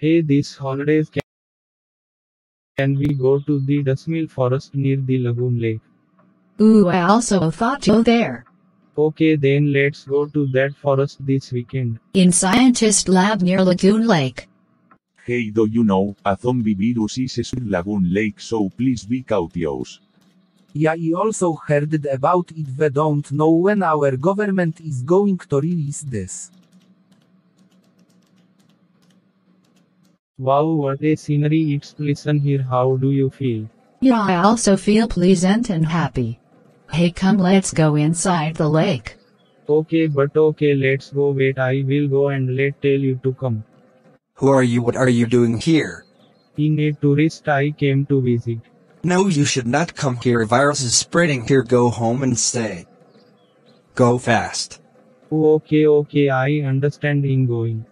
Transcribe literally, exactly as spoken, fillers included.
Hey, this holidays can, can we go to the Dusmill Forest near the Lagoon Lake? Ooh, I also thought you there. Okay, then let's go to that forest this weekend. In scientist lab near Lagoon Lake. Hey, do you know, a zombie virus is in Lagoon Lake, so please be cautious. Yeah, I also heard about it. We don't know when our government is going to release this. Wow, what a scenery it's pleasant here. How do you feel? Yeah, I also feel pleasant and happy. Hey, come, let's go inside the lake. Okay, but okay, let's go. Wait, I will go and let tell you to come. Who are you? What are you doing here? Being a tourist, I came to visit. No, you should not come here. Virus is spreading here. Go home and stay. Go fast. Oh, okay, okay, I understand in going.